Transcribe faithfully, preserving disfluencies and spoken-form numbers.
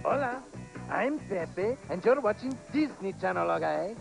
Hola, I'm Pepe, and you're watching Disney Channel, okay?